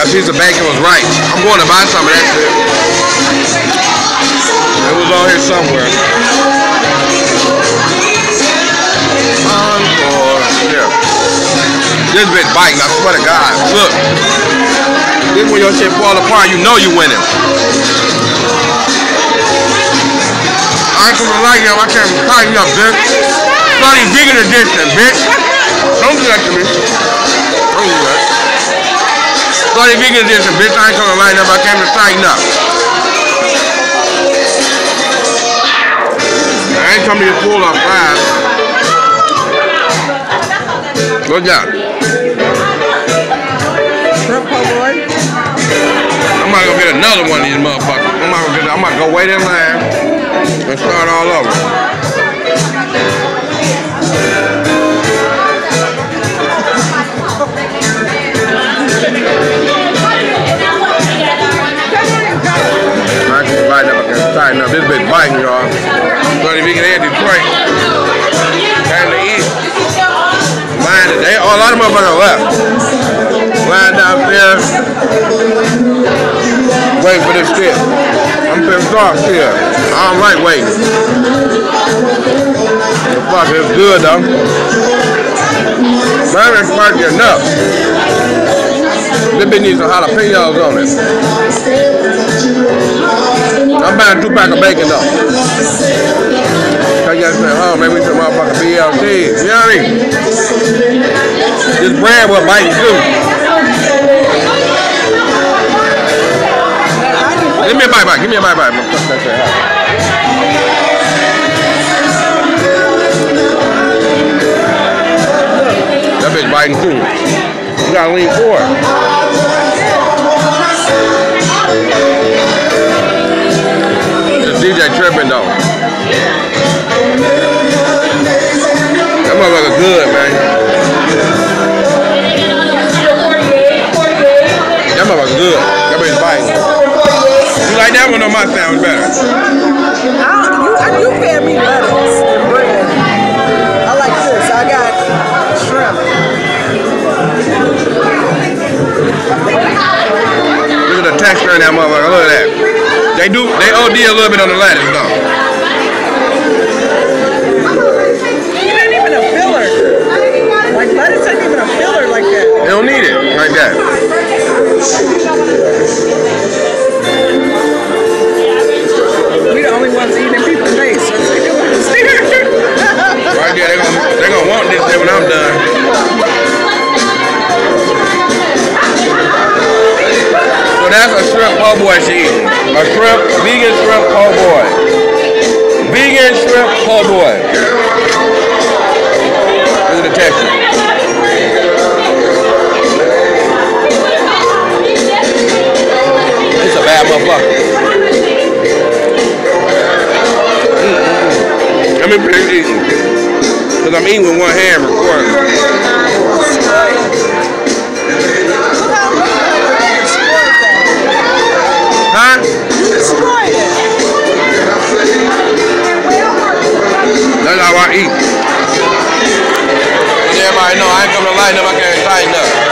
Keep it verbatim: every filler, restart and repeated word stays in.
piece of bacon was right. I'm going to buy some of that shit. It was on here somewhere. Encore. Yeah. This bitch biting, I swear to God. Look. This when your shit fall apart, you know you winning. I ain't gonna lie, yo, I can't tighten up, bitch. Bloody vegan edition, bitch. Don't do that to me. Don't do that. Bloody vegan edition, bitch. I ain't gonna lie, up. I came to tighten up. I ain't coming to pull up fast. Good job. Shrimp po' boy. I'm not gonna get another one of these motherfuckers. I'm not gonna get. I'm gonna go wait in line and start all over. I can light up. I can tighten up. This bitch biting, y'all. Bloody vegan and Detroit. Time to eat. Line today. Oh, a lot of motherfuckers left. Line downstairs. Waiting for this shit. I'm pissed off here. I don't like waiting. The fuck, it's good though. Mine ain't spicy enough. This bitch needs some jalapenos on it. I'm buying two packs of bacon though. Cause you gotta say, oh, maybe some motherfucking B L T. You know what I mean? This bread will bite too. Give me a bite bite. Give me a bite bite. That bitch biting too. You gotta lean forward. This D J tripping though. That motherfucker good, man. That motherfucker good. That bitch biting. You like that one or my sound better? I don't, you, you fed me lettuce and bread. I like this. I got shrimp. Look at the texture in that motherfucker. Look at that. They do. They O D a little bit on the lettuce though. It ain't even a filler. Like lettuce ain't even a filler like that. They don't need it like that. We the only ones eating in people's face. So they do want to steer. Right there, they gonna they gonna want this thing when I'm done. So that's a shrimp po' boy she eating. A shrimp, vegan shrimp po' boy. Vegan shrimp po' boy. Look at the texture. It's a bad motherfucker. I'm in pretty eating. Because I'm eating with one hand recording. Huh? You destroyed it. That's how I eat. And everybody know I ain't coming to lighten up, I can't tighten up.